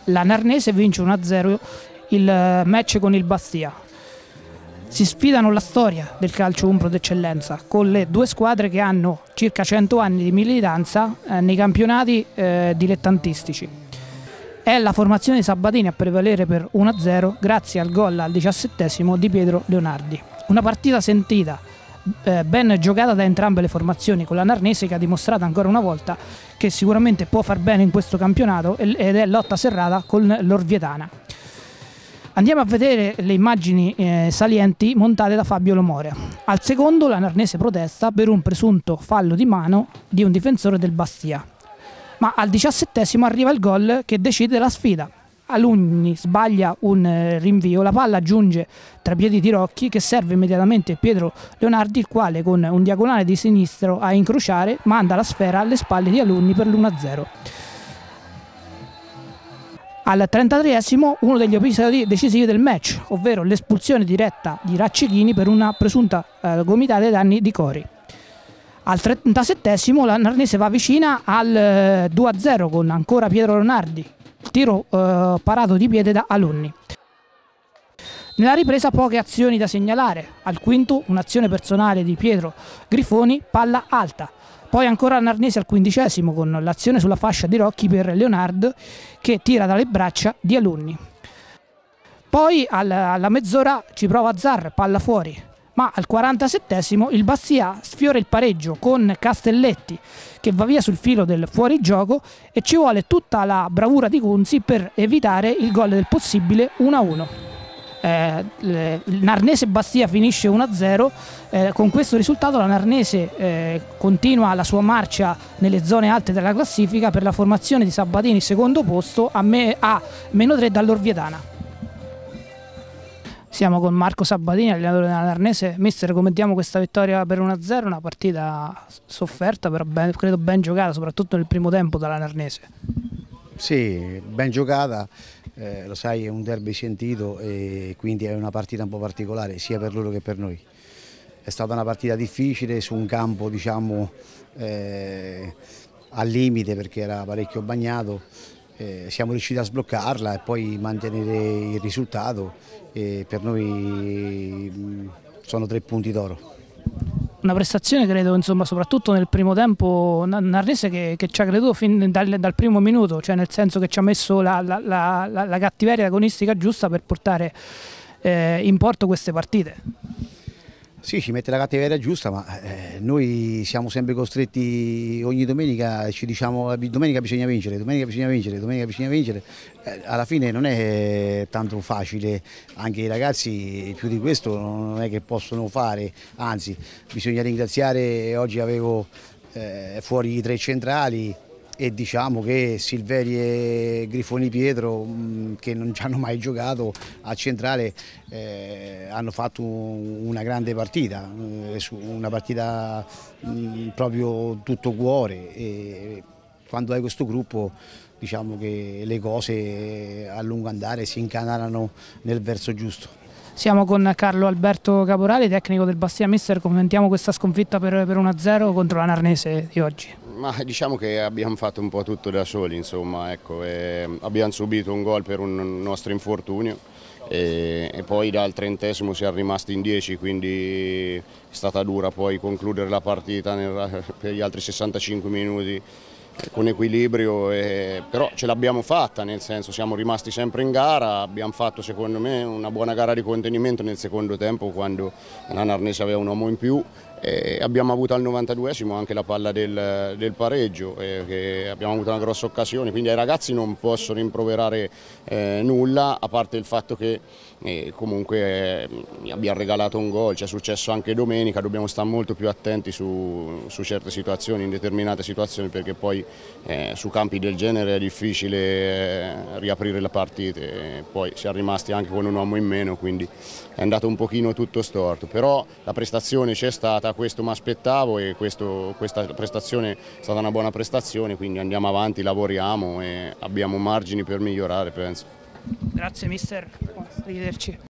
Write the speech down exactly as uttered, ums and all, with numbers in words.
la Narnese vince uno a zero il match con il Bastia. Si sfidano la storia del calcio umbro d'eccellenza con le due squadre che hanno circa cento anni di militanza eh, nei campionati eh, dilettantistici. È la formazione di Sabatini a prevalere per uno a zero grazie al gol al diciassettesimo di Pietro Leonardi. Una partita sentita, eh, ben giocata da entrambe le formazioni, con la Narnese che ha dimostrato ancora una volta che sicuramente può far bene in questo campionato ed è lotta serrata con l'Orvietana. Andiamo a vedere le immagini eh, salienti montate da Fabio Lomore. Al secondo la Narnese protesta per un presunto fallo di mano di un difensore del Bastia. Ma al diciassettesimo arriva il gol che decide la sfida. Alunni sbaglia un eh, rinvio, la palla giunge tra i piedi di Rocchi che serve immediatamente Pietro Leonardi, il quale con un diagonale di sinistro a incrociare manda la sfera alle spalle di Alunni per l'uno a zero. Al trentatreesimo uno degli episodi decisivi del match, ovvero l'espulsione diretta di Raccichini per una presunta eh, gomitata ai danni di Cori. Al trentasettesimo la Narnese va vicina al eh, due a zero con ancora Pietro Leonardi, il tiro eh, parato di piede da Alunni. Nella ripresa poche azioni da segnalare, al quinto un'azione personale di Pietro Grifoni, palla alta. Poi ancora Narnese al quindicesimo con l'azione sulla fascia di Rocchi per Leonard che tira dalle braccia di Alunni. Poi alla mezz'ora ci prova Zar, palla fuori, ma al quarantasettesimo il Bastia sfiora il pareggio con Castelletti che va via sul filo del fuorigioco e ci vuole tutta la bravura di Kunzi per evitare il gol del possibile uno a uno. Eh, il Narnese Bastia finisce uno a zero, eh, con questo risultato la Narnese eh, continua la sua marcia nelle zone alte della classifica per la formazione di Sabatini secondo posto a, me, a meno tre dall'Orvietana. Siamo con Marco Sabatini, allenatore della Narnese. Mister, commentiamo questa vittoria per uno a zero, una partita sofferta però ben, credo ben giocata soprattutto nel primo tempo dalla Narnese. Sì, ben giocata. Eh, lo sai, è un derby sentito e quindi è una partita un po' particolare sia per loro che per noi. È stata una partita difficile su un campo, diciamo, eh, al limite perché era parecchio bagnato. Eh, siamo riusciti a sbloccarla e poi mantenere il risultato e per noi mh, sono tre punti d'oro. Una prestazione credo, insomma, soprattutto nel primo tempo Narnese che, che ci ha creduto fin dal, dal primo minuto, cioè nel senso che ci ha messo la, la, la, la, la cattiveria agonistica giusta per portare eh, in porto queste partite. Sì, ci mette la cattiveria giusta, ma eh, noi siamo sempre costretti ogni domenica, ci diciamo domenica bisogna vincere, domenica bisogna vincere, domenica bisogna vincere. Eh, alla fine non è tanto facile, anche i ragazzi più di questo non è che possono fare, anzi bisogna ringraziare, oggi avevo eh, fuori i tre centrali, e diciamo che Silveri e Grifoni Pietro, mh, che non ci hanno mai giocato a centrale, eh, hanno fatto un, una grande partita, eh, una partita mh, proprio tutto cuore, e quando hai questo gruppo diciamo che le cose a lungo andare si incanalano nel verso giusto. Siamo con Carlo Alberto Caporali, tecnico del Bastia. Mister, commentiamo questa sconfitta per, per uno a zero contro la Narnese di oggi. Ma diciamo che abbiamo fatto un po' tutto da soli, insomma, ecco, e abbiamo subito un gol per un nostro infortunio e, e poi dal trentesimo siamo rimasti in dieci, quindi è stata dura poi concludere la partita nel, per gli altri sessantacinque minuti con equilibrio, e, però ce l'abbiamo fatta, nel senso siamo rimasti sempre in gara, abbiamo fatto secondo me una buona gara di contenimento nel secondo tempo quando la Narnese aveva un uomo in più. E abbiamo avuto al novantaduesimo anche la palla del, del pareggio, eh, che abbiamo avuto una grossa occasione, quindi ai ragazzi non posso rimproverare eh, nulla, a parte il fatto che eh, comunque eh, mi abbiamo regalato un gol, ci è successo anche domenica, dobbiamo stare molto più attenti su, su certe situazioni, in determinate situazioni, perché poi eh, su campi del genere è difficile eh, riaprire le partite, e poi siamo rimasti anche con un uomo in meno, quindi è andato un pochino tutto storto, però la prestazione c'è stata, questo mi aspettavo e questo, questa prestazione è stata una buona prestazione, quindi andiamo avanti, lavoriamo e abbiamo margini per migliorare, penso. Grazie mister, arrivederci.